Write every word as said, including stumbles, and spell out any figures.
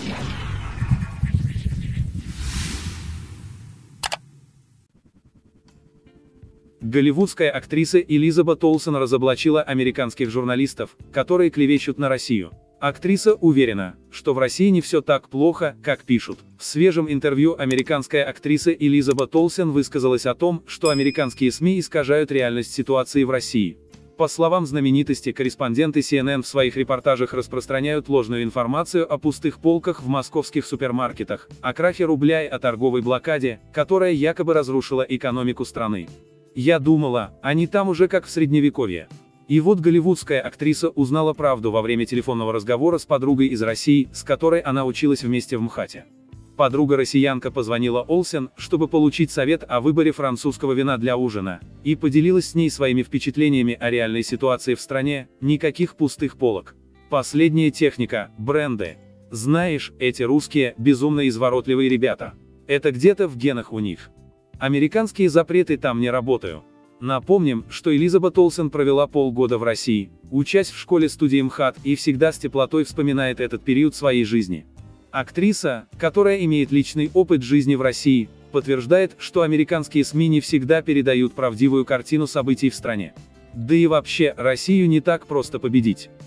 Голливудская актриса Элизабет Олсен разоблачила американских журналистов, которые клевещут на Россию. Актриса уверена, что в России не все так плохо, как пишут. В свежем интервью американская актриса Элизабет Олсен высказалась о том, что американские СМИ искажают реальность ситуации в России. По словам знаменитости, корреспонденты си эн эн в своих репортажах распространяют ложную информацию о пустых полках в московских супермаркетах, о крахе рубля и о торговой блокаде, которая якобы разрушила экономику страны. Я думала, они там уже как в средневековье. И вот голливудская актриса узнала правду во время телефонного разговора с подругой из России, с которой она училась вместе в МХАТе. Подруга-россиянка позвонила Олсен, чтобы получить совет о выборе французского вина для ужина, и поделилась с ней своими впечатлениями о реальной ситуации в стране. Никаких пустых полок. Последняя техника, бренды. Знаешь, эти русские, безумно изворотливые ребята. Это где-то в генах у них. Американские запреты там не работают. Напомним, что Элизабет Олсен провела полгода в России, учась в школе-студии МХАТ, и всегда с теплотой вспоминает этот период своей жизни. Актриса, которая имеет личный опыт жизни в России, подтверждает, что американские СМИ не всегда передают правдивую картину событий в стране. Да и вообще, Россию не так просто победить.